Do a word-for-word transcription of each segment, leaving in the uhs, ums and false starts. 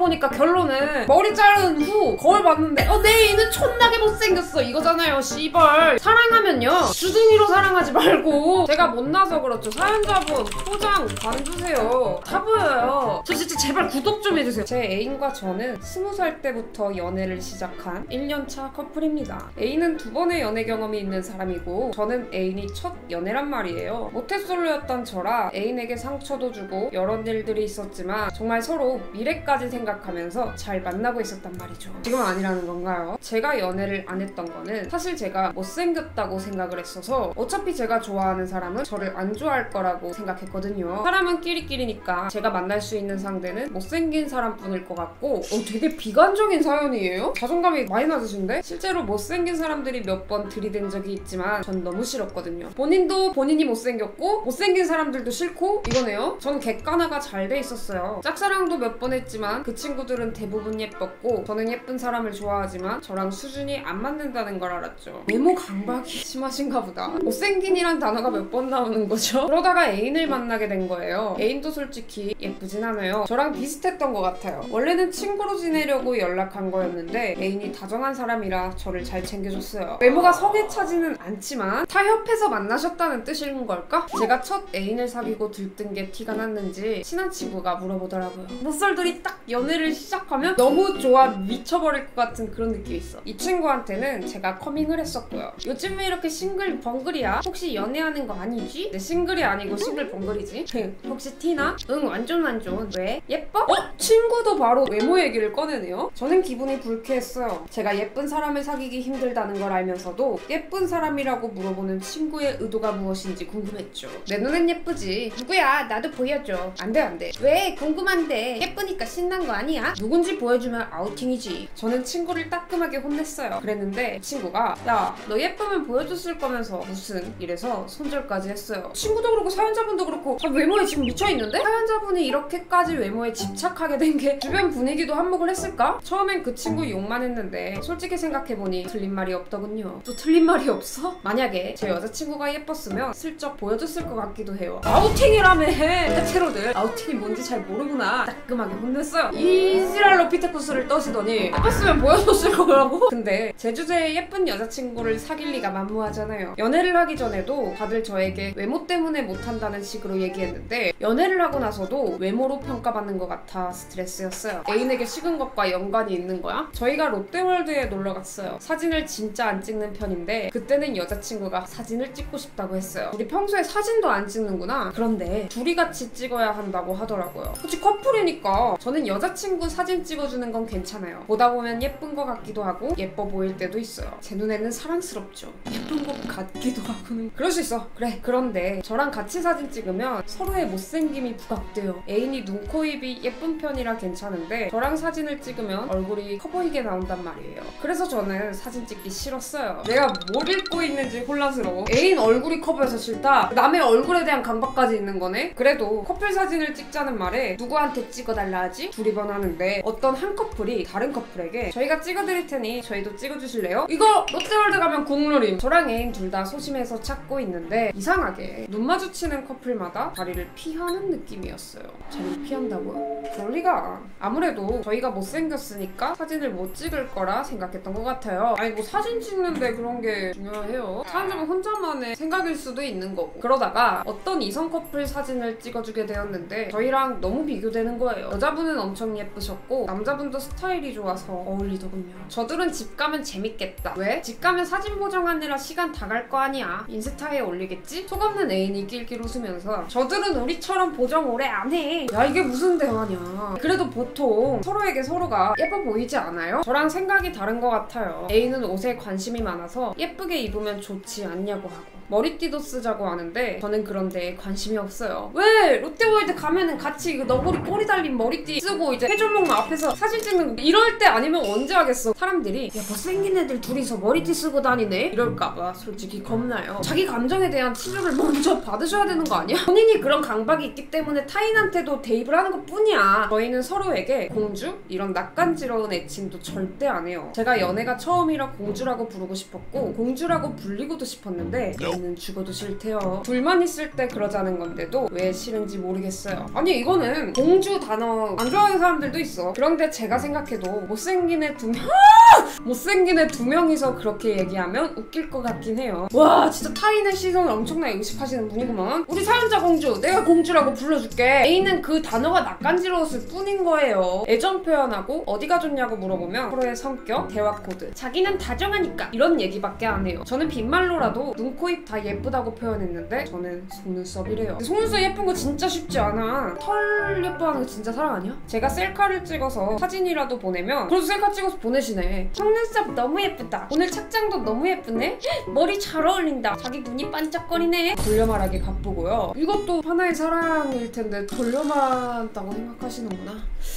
보니까 결론은 머리 자른 후 거울 봤는데 어, 내 애인은 촌나게 못생겼어 이거잖아요. 씨발. 사랑하면요 주둥이로 사랑하지 말고. 제가 못나서 그렇죠. 사연자분 포장 관두세요. 다 보여요. 저 진짜 제발 구독 좀 해주세요. 제 애인과 저는 스무 살 때부터 연애를 시작한 일 년 차 커플입니다. 애인은 두 번의 연애 경험이 있는 사람이고 저는 애인이 첫 연애란 말이에요. 모태솔로였던 저라 애인에게 상처도 주고 여러 일들이 있었지만 정말 서로 미래까지 생각하면서 잘 만나고 있었단 말이죠. 지금은 아니라는 건가요? 제가 연애를 안 했던 거는 사실 제가 못생겼다고 생각을 했어서 어차피 제가 좋아하는 사람은 저를 안 좋아할 거라고 생각했거든요. 사람은 끼리끼리니까 제가 만날 수 있는 상대는 못생긴 사람뿐일 것 같고 어, 되게 비관적인 사연이에요? 자존감이 많이 낮으신데? 실제로 못생긴 사람들이 몇 번 들이댄 적이 있지만 전 너무 싫었거든요. 본인도 본인이 못생겼고 못생긴 사람들도 싫고 이거네요. 전 객관화가 잘 돼 있었어요. 짝사랑도 몇 번 했지만 그 친구들은 대부분 예뻤고 저는 예쁜 사람을 좋아하지만 저랑 수준이 안 맞는다는 걸 알았죠. 외모 강박이 심하신가 보다. 못생긴이란 단어가 몇 번 나오는 거죠? 그러다가 애인을 만나게 된 거예요. 애인도 솔직히 예쁘진 않아요. 저랑 비슷했던 것 같아요. 원래는 친구로 지내려고 연락한 거였는데 애인이 다정한 사람이라 저를 잘 챙겨줬어요. 외모가 성에 차지는 않지만 타협해서 만나셨다는 뜻인 걸까? 제가 첫 애인을 사귀고 들뜬 게 티가 났는지 친한 친구가 물어보더라고요. 못살들이 딱 연애를 시작하면 너무 좋아 미쳐버릴 것 같은 그런 느낌이 있어. 이 친구한테는 제가 커밍을 했었고요. 요즘 왜 이렇게 싱글 벙글이야? 혹시 연애하는 거 아니지? 네, 싱글이 아니고 싱글 벙글이지. 혹시 티나? 응, 완전 완전. 왜? 예뻐? 어? 친구도 바로 외모 얘기를 꺼내네요. 저는 기분이 불쾌했어요. 제가 예쁜 사람을 사귀기 힘들다는 걸 알면서도 예쁜 사람이라고 물어보는 친구의 의도가 무엇인지 궁금했죠. 내 눈엔 예쁘지. 누구야? 나도 보여줘. 안돼 안돼. 왜? 궁금한데. 예쁘니까 신난 거 아니야? 누군지 보여주면 아우팅이지. 저는 친구를 따끔하게 혼냈어요. 그랬는데 친구가 야, 너 예쁘면 보여줬을 거면서 무슨 이래서 손절까지 했어요. 친구도 그렇고 사연자분도 그렇고 다 외모에 지금 미쳐있는데? 사연자분이 이렇게까지 외모에 집착하게 된 게 주변 분위기도 한몫을 했을까? 처음엔 그 친구 욕만 했는데 솔직히 생각해보니 틀린 말이 없더군요. 또 틀린 말이 없어? 만약에 제 여자친구가 예뻤으면 슬쩍 보여줬을 것 같기도 해요. 아우팅이라며 해체로들. 아우팅이 뭔지 잘 모르구나. 따끔하게 혼냈어요. 이지랄로 피테쿠스를 떠시더니 예뻤으면 보여줬을 거라고? 근데 제 주제에 예쁜 여자친구를 사귈 리가 만무하잖아요. 연애를 하기 전에도 다들 저에게 외모 때문에 못한다는 식으로 얘기했는데 연애를 하고 나서도 외모로 평가받는 것 같아 스트레스였어요. 애인에게 식은 것과 연관이 있는 거야? 저희가 롯데월드에 놀러 갔어요. 사진을 진짜 안 찍는 편인데 그때는 여자친구가 사진을 찍고 싶다고 했어요. 우리 평소에 사진도 안 찍는구나. 그런데 둘이 같이 찍어야 한다고 하더라고요. 그치, 커플이니까. 저는 여자친구 사진 찍어주는 건 괜찮아요. 보다 보면 예쁜 것 같기도 하고 예뻐 보일 때도 있어요. 제 눈에는 사랑스럽죠. 예쁜 것 같기도 하고는 그럴 수 있어. 그래. 그런데 저랑 같이 사진 찍으면 서로의 못생김이 부각돼요. 애인이 눈, 코, 입이 예쁜 편이라 괜찮은데 저랑 사진을 찍으면 얼굴이 커 보이게 나온단 말이에요. 그래서 저는 사진 찍기 싫었어요. 내가 뭘 읽고 있는지 혼란스러워. 애인 얼굴이 커 보여서 싫다? 남의 얼굴에 대한 강박까지 있는 거네? 그래도 커플 사진을 찍자는 말에 누구한테 찍어달라 하지? 두리번 하는데 어떤 한 커플이 다른 커플에게 저희가 찍어드릴 테니 저희도 찍어주실래요? 이거 롯데월드 가면 국룰임. 저랑 애인 둘 다 소심해서 찾고 있는데 이상하게 눈 마주치는 커플마다 자리를 피하는 느낌이었어요. 자리를 피한다고요? 그럴 리가. 아무래도 저희가 못생겼으니까 사진을 못 찍을 거라 생각했던 것 같아요. 아니 뭐 사진 찍는데 그런 게 중요해요? 사람들은 혼자만의 생각일 수도 있는 거고. 그러다가 어떤 이성 커플 사진을 찍어주게 되었는데 저희랑 너무 비교되는 거예요. 여자분은 엄청 예쁘셨고 남자분도 스타일이 좋아서 어울리더군요. 저들은 집 가면 재밌겠다. 왜? 집 가면 사진 보정하느라 시간 다 갈 거 아니야. 인스타에 올리겠지? 속없는 애인이 낄낄 웃으면서 저들은 우리처럼 보정 오래 안 해. 야, 이게 무슨 대화냐. 그래도 보통 서로에게 서로가 예뻐 보이지 않아요? 저랑 생각이 다른 것 같아요. 애인은 옷에 관심이 많아서 예쁘게 입으면 좋지 않냐고 하고 머리띠도 쓰자고 하는데 저는 그런 데에 관심이 없어요. 왜? 롯데월드 가면은 같이 그 너구리 꼬리 달린 머리띠 쓰고 이제 회전목마 앞에서 사진 찍는 거 이럴 때 아니면 언제 하겠어? 사람들이 야, 못생긴 애들 둘이서 머리띠 쓰고 다니네? 이럴까봐 솔직히 겁나요. 자기 감정에 대한 치료를 먼저 받으셔야 되는 거 아니야? 본인이 그런 강박이 있기 때문에 타인한테도 대입을 하는 것 뿐이야. 저희는 서로에게 공주? 이런 낯간지러운 애칭도 절대 안 해요. 제가 연애가 처음이라 공주라고 부르고 싶었고 공주라고 불리고도 싶었는데 애인은 죽어도 싫대요. 둘만 있을 때 그러자는 건데도 왜 싫은지 모르겠어요. 아니 이거는 공주 단어 안 좋아하는 사람들도 있어. 그런데 제가 생각해도 못생긴 애 두 명 못생긴 애 두 명이서 그렇게 얘기하면 웃길 것 같긴 해요. 와 진짜 타인의 시선을 엄청나게 의식하시는 분이구만. 우리 사연자 공주 내가 공주라고 불러줄게. 애인은 그 단어가 낯간지러웠을 뿐인 거예요. 애정 표현하고 어디가 좋냐고 물어보면 서로의 성격, 대화 코드, 자기는 다정하니까 이런 얘기밖에 안 해요. 저는 빈말로라도 눈, 코, 입 다 예쁘다고 표현했는데 저는 속눈썹이래요. 속눈썹 예쁜 거 진짜 쉽지 않아. 털 예뻐하는 거 진짜 사랑 아니야? 제가 셀카를 찍어서 사진이라도 보내면 그래도 셀카 찍어서 보내시네. 속눈썹 너무 예쁘다. 오늘 착장도 너무 예쁘네. 머리 잘 어울린다. 자기 눈이 반짝거리네. 돌려 말하기 바쁘고요. 이것도 하나의 사랑일 텐데 돌려 말한다고 생각하시는구나.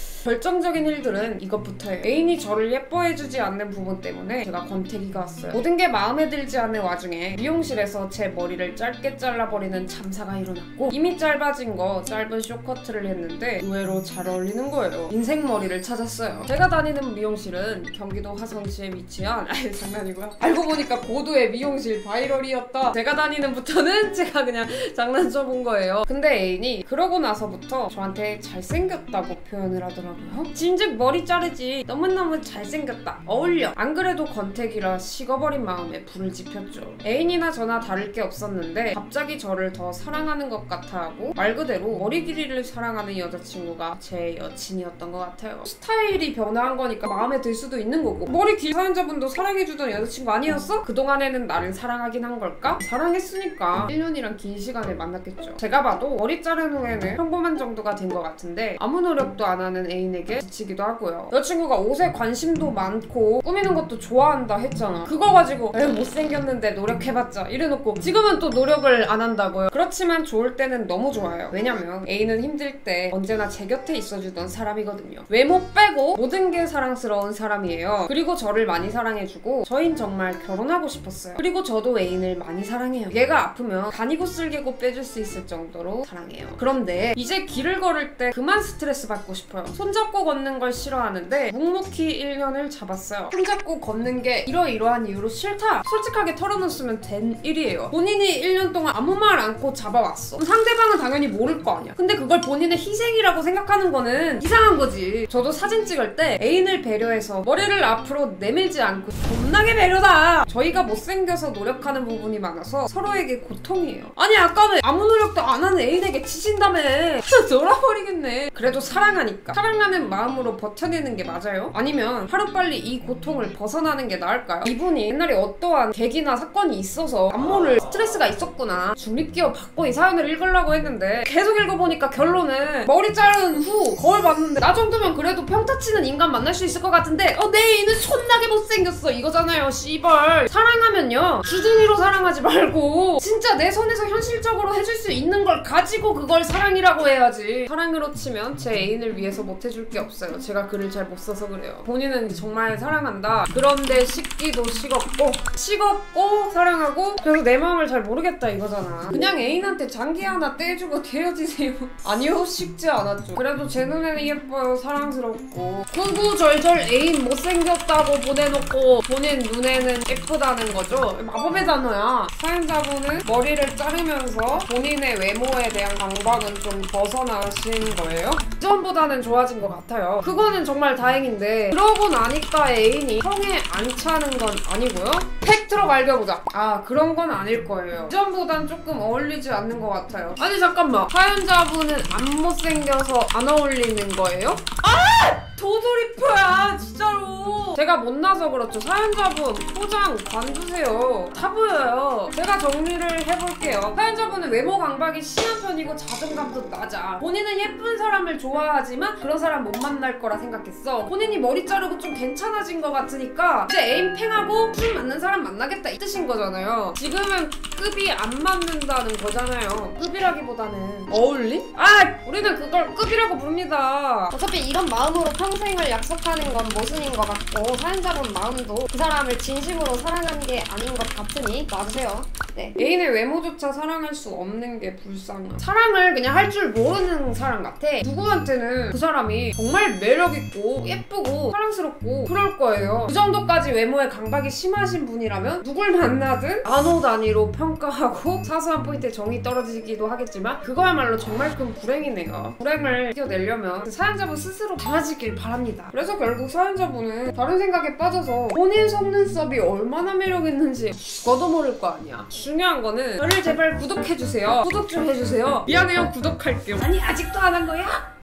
결정적인 일들은 이것부터예요. 애인이 저를 예뻐해주지 않는 부분 때문에 제가 권태기가 왔어요. 모든 게 마음에 들지 않는 와중에 미용실에서 제 머리를 짧게 잘라버리는 참사가 일어났고 이미 짧아진 거 짧은 쇼커트를 했는데 의외로 잘 어울리는 거예요. 인생 머리를 찾았어요. 제가 다니는 미용실은 경기도 화성시에 위치한 아니 장난이고요. 알고 보니까 고도의 미용실 바이럴이었다. 제가 다니는 부터는 제가 그냥 장난쳐본 거예요. 근데 애인이 그러고 나서부터 저한테 잘생겼다고 표현을 하더라고요. 진즉 머리 자르지. 너무너무 잘생겼다. 어울려. 안 그래도 권태기라 식어버린 마음에 불을 지폈죠. 애인이나 저나 다를 게 없었는데 갑자기 저를 더 사랑하는 것 같아 하고 말 그대로 머리 길이를 사랑하는 여자친구가 제 여친이었던 것 같아요. 스타일이 변화한 거니까 마음에 들 수도 있는 거고 머리 긴 사연자분도 사랑해주던 여자친구 아니었어? 그동안에는 나를 사랑하긴 한 걸까? 사랑했으니까 일 년이란 긴 시간을 만났겠죠. 제가 봐도 머리 자른 후에는 평범한 정도가 된 것 같은데 아무 노력도 안 하는 애인 애인에게 지치기도 하고요. 여자친구가 옷에 관심도 많고 꾸미는 것도 좋아한다 했잖아. 그거 가지고 에휴 못생겼는데 노력해봤자 이래놓고 지금은 또 노력을 안 한다고요. 그렇지만 좋을 때는 너무 좋아요. 왜냐면 애인은 힘들 때 언제나 제 곁에 있어주던 사람이거든요. 외모 빼고 모든 게 사랑스러운 사람이에요. 그리고 저를 많이 사랑해주고 저흰 정말 결혼하고 싶었어요. 그리고 저도 애인을 많이 사랑해요. 얘가 아프면 간이고 쓸개고 빼줄 수 있을 정도로 사랑해요. 그런데 이제 길을 걸을 때 그만 스트레스 받고 싶어요. 손잡고 걷는 걸 싫어하는데 묵묵히 일 년을 잡았어요. 손잡고 걷는 게 이러이러한 이유로 싫다. 솔직하게 털어놓으면 된 일이에요. 본인이 일 년 동안 아무 말 않고 잡아왔어. 그럼 상대방은 당연히 모를 거 아니야. 근데 그걸 본인의 희생이라고 생각하는 거는 이상한 거지. 저도 사진 찍을 때 애인을 배려해서 머리를 앞으로 내밀지 않고 겁나게 배려다. 저희가 못생겨서 노력하는 부분이 많아서 서로에게 고통이에요. 아니 아까는 아무 노력도 안 하는 애인에게 치신다며. 놀아버리겠네. 그래도 사랑하니까. 사랑하는 마음으로 버텨내는 게 맞아요? 아니면 하루빨리 이 고통을 벗어나는 게 나을까요? 이분이 옛날에 어떠한 계기나 사건이 있어서 안모를 스트레스가 있었구나. 중립기업 받고 이 사연을 읽으려고 했는데 계속 읽어보니까 결론은 머리 자른 후 거울 봤는데 나 정도면 그래도 평타 치는 인간 만날 수 있을 것 같은데 어, 내 애인은 촌나게 못생겼어 이거잖아요. 씨발. 사랑하면요 주둥이로 사랑하지 말고 진짜 내 손에서 현실적으로 해줄 수 있는 걸 가지고 그걸 사랑이라고 해야지. 사랑으로 치면 제 애인을 위해서 못 해줄 게 없어요. 제가 글을 잘 못 써서 그래요. 본인은 정말 사랑한다. 그런데 식기도 식었고 식었고 사랑하고 그래서 내 마음을 잘 모르겠다 이거잖아. 그냥 애인한테 장기 하나 떼주고 헤어지세요. 아니요 식지 않았죠. 그래도 제 눈에는 예뻐요. 사랑스럽고 구구절절 애인 못생겼다고 보내놓고 본인 눈에는 예쁘다는 거죠. 마법의 단어야. 사연자분은 머리를 자르면서 본인의 외모에 대한 강박은 좀 벗어나신 거예요. 이전보다는 좋아진 것 같아요. 그거는 정말 다행인데 그러고 나니까 애인이 성에 안 차는 건 아니고요. 팩트로 갈겨보자. 아 그런 건 아닐 거예요. 이전보단 조금 어울리지 않는 것 같아요. 아니 잠깐만. 사연자분은 안 못생겨서 안 어울리는 거예요? 아! 도돌이표야 진짜로. 제가 못나서 그렇죠. 사연자분 포장 관두세요. 다 보여요. 제가 정리를 해볼게요. 사연자분은 외모 강박이 심한 편이고 자존감도 낮아. 본인은 예쁜 사람을 좋아하지만 그런 사람 못 만날 거라 생각했어. 본인이 머리 자르고 좀 괜찮아진 것 같으니까 이제 에임 팽하고 술 맞는 사람 만나겠다 이 뜻인 거잖아요. 지금은 급이 안 맞는다는 거잖아요. 급이라기보다는 어울림? 아 우리는 그걸 급이라고 부릅니다. 어차피 이런 마음으로 평생을 약속하는 건 모순인 것 같고 사연자분 마음도 그 사람을 진심으로 사랑한 게 아닌 것 같으니 놔주세요. 때. 애인의 외모조차 사랑할 수 없는 게 불쌍해. 사랑을 그냥 할 줄 모르는 사람 같아. 누구한테는 그 사람이 정말 매력있고 예쁘고 사랑스럽고 그럴 거예요. 그 정도까지 외모에 강박이 심하신 분이라면 누굴 만나든 안호 단위로 평가하고 사소한 포인트에 정이 떨어지기도 하겠지만 그거야말로 정말 큰 불행이네요. 불행을 이겨내려면 그 사연자분 스스로 달라지길 바랍니다. 그래서 결국 사연자분은 다른 생각에 빠져서 본인 속눈썹이 얼마나 매력있는지 죽어도 모를 거 아니야. 중요한 거는 저를 제발 구독해주세요. 구독 좀 해주세요. 미안해요, 구독할게요. 아니 아직도 안 한 거야?